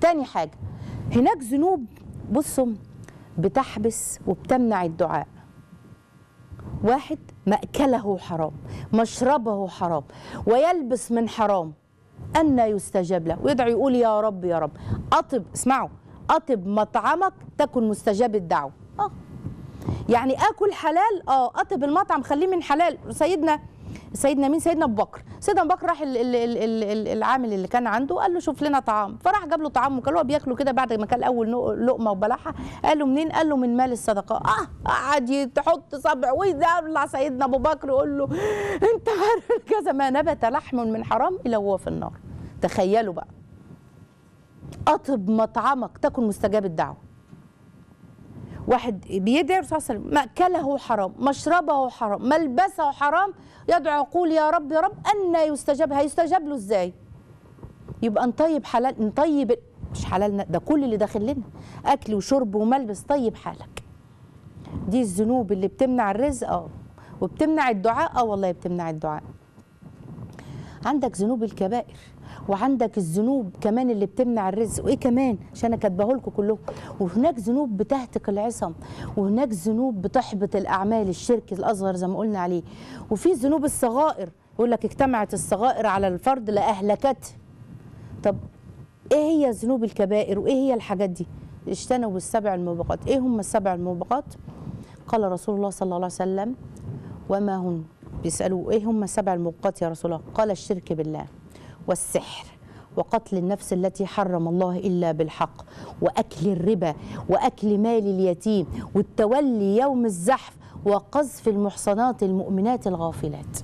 تاني حاجه، هناك ذنوب بصوا بتحبس وبتمنع الدعاء. واحد مأكله حرام، مشربه حرام، ويلبس من حرام، أن يستجاب له ويدعو يقول يا رب يا رب. أطب، اسمعوا، أطب مطعمك تكن مستجاب الدعوة. يعني آكل حلال، أطب المطعم خليه من حلال. سيدنا مين؟ سيدنا أبو بكر. سيدنا أبو بكر راح العامل اللي كان عنده قال له شوف لنا طعام، فراح جاب له طعام وكان هو بياكله كده. بعد ما كان أول لقمة وبلعها قال له منين؟ قال له من مال الصدقة. قعد تحط صبع ويدلع سيدنا أبو بكر يقول له أنت عارف كذا، ما نبت لحم من حرام إلا وهو في النار. تخيلوا بقى، أطب مطعمك تكن مستجاب الدعوة. واحد بيدعي الرسول صلى الله عليه وسلم، مأكله حرام، مشربه حرام، ملبسه حرام، يدعو يقول يا رب يا رب، أن يستجاب. هيستجاب له ازاي؟ يبقى نطيب حلال، نطيب مش حلالنا ده كل اللي داخل لنا أكل وشرب وملبس. طيب حالك. دي الذنوب اللي بتمنع الرزق وبتمنع الدعاء. والله بتمنع الدعاء. عندك ذنوب الكبائر، وعندك الذنوب كمان اللي بتمنع الرزق. وايه كمان عشان انا كاتباه لكم كلكم. وهناك ذنوب بتهتك العصم، وهناك ذنوب بتحبط الاعمال، الشرك الاصغر زي ما قلنا عليه. وفي ذنوب الصغائر، يقول لك اجتمعت الصغائر على الفرد لاهلكته. طب ايه هي ذنوب الكبائر وايه هي الحاجات دي؟ اجتنبوا السبع الموبقات. ايه هم السبع الموبقات؟ قال رسول الله صلى الله عليه وسلم وما هن؟ بيسالوه ايه هم السبع الموبقات يا رسول الله؟ قال الشرك بالله، والسحر، وقتل النفس التي حرم الله إلا بالحق، وأكل الربا، وأكل مال اليتيم، والتولي يوم الزحف، وقذف المحصنات المؤمنات الغافلات.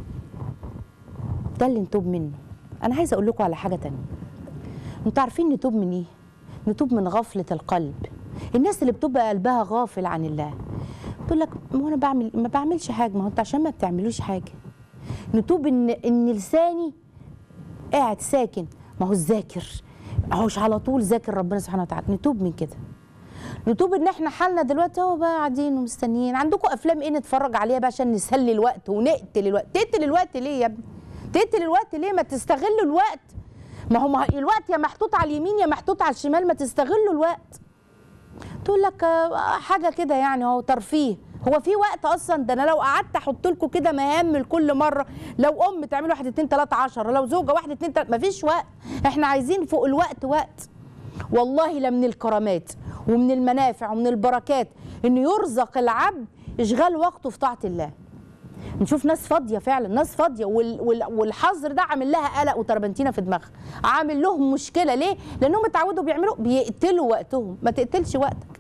ده اللي نتوب منه. أنا عايزة أقول لكم على حاجة تانية. أنتوا عارفين نتوب من إيه؟ نتوب من غفلة القلب. الناس اللي بتبقى قلبها غافل عن الله تقول لك ما أنا ما بعملش حاجة. ما هو أنت عشان ما بتعملوش حاجة. نتوب إن لساني قاعد ساكن، ما هو الذاكر اهوش على طول ذاكر ربنا سبحانه وتعالى. نتوب من كده. نتوب ان احنا حالنا دلوقتي اهو بقى قاعدين ومستنيين. عندكم افلام ايه نتفرج عليها بقى عشان نسلي الوقت ونقتل الوقت؟ تقتل الوقت ليه يا ابني؟ تقتل الوقت ليه؟ ما تستغلوا الوقت. ما هو الوقت يا محطوط على اليمين يا محطوط على الشمال، ما تستغلوا الوقت. تقول لك حاجه كده يعني اهو ترفيه. هو في وقت اصلا؟ ده انا لو قعدت احط لكم كده مهام لكل مره، لو ام تعمل 1 2 3 10، لو زوجه 1 2 3، مفيش وقت. احنا عايزين فوق الوقت وقت. والله لمن الكرامات ومن المنافع ومن البركات انه يرزق العبد اشغال وقته في طاعه الله. نشوف ناس فاضيه فعلا، ناس فاضيه والحظر ده عامل لها قلق وتربنتينه في دماغها، عامل لهم مشكله. ليه؟ لانهم اتعودوا بيقتلوا وقتهم. ما تقتلش وقتك.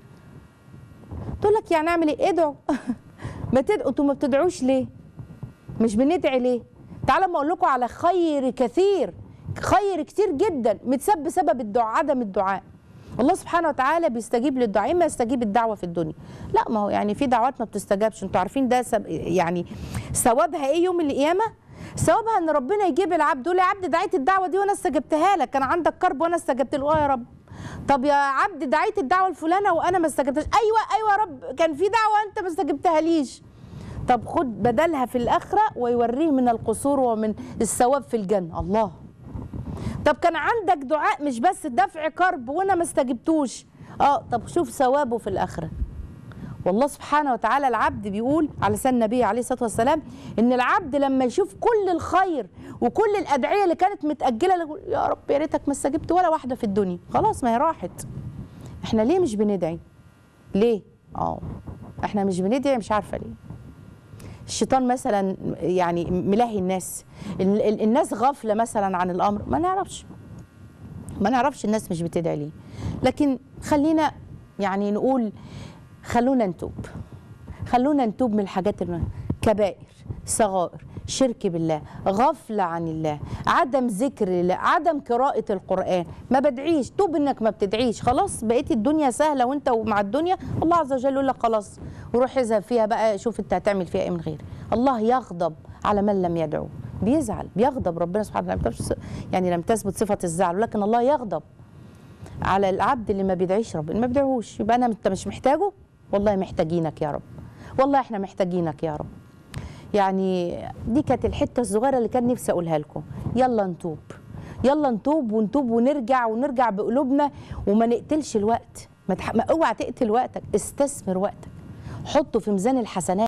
تقول لك يعني اعمل ايه؟ ادعوا. ما تدعوا. انتوا ما بتدعوش ليه؟ مش بندعي ليه؟ تعالوا ما اقول لكم على خير كثير، خير كتير جدا متسبب بسبب الدعاء، عدم الدعاء. الله سبحانه وتعالى بيستجيب للدعاء. اما يستجيب الدعوه في الدنيا، لا ما هو يعني في دعوات ما بتستجابش. انتوا عارفين ده يعني ثوابها ايه يوم القيامه؟ ثوابها ان ربنا يجيب العبد يقول يا عبد دعيت الدعوه دي وانا استجبتها لك، كان عندك كرب وانا استجبت له. يا رب. طب يا عبد دعيت الدعوه الفلانه وانا ما استجبتهاش. ايوه يا رب، كان في دعوه انت ما استجبتها ليش. طب خد بدلها في الاخره ويوريه من القصور ومن الثواب في الجنه. الله. طب كان عندك دعاء مش بس دفع كرب وانا ما استجبتوش. طب شوف ثوابه في الاخره. والله سبحانه وتعالى العبد بيقول على لسان النبي عليه الصلاه والسلام ان العبد لما يشوف كل الخير وكل الادعيه اللي كانت متاجله يا رب يا ريتك ما استجبت ولا واحده في الدنيا، خلاص ما هي راحت. احنا ليه مش بندعي؟ ليه؟ احنا مش بندعي، مش عارفه ليه. الشيطان مثلا يعني ملاهي الناس، الناس غافله مثلا عن الامر، ما نعرفش الناس مش بتدعي ليه. لكن خلينا يعني نقول خلونا نتوب من الحاجات كبائر، صغائر، شرك بالله، غفله عن الله، عدم ذكر الله، عدم قراءه القران، ما بدعيش. توب انك ما بتدعيش، خلاص بقيت الدنيا سهله وانت مع الدنيا. الله عز وجل يقول لك خلاص وروح اذهب فيها بقى، شوف انت هتعمل فيها ايه من غير. الله يغضب على من لم يدعو، بيزعل، بيغضب ربنا سبحانه وتعالى. يعني لم تثبت صفه الزعل، ولكن الله يغضب على العبد اللي ما بيدعيش ربنا، ما بيدعوش. يبقى انت مش محتاجه. والله محتاجينك يا رب، والله احنا محتاجينك يا رب. يعني دي كانت الحته الصغيره اللي كان نفسي اقولها لكم. يلا نتوب، يلا نتوب ونتوب ونرجع بقلوبنا، وما نقتلش الوقت. ما اوعى تقتل وقتك، استثمر وقتك، حطه في ميزان الحسنات.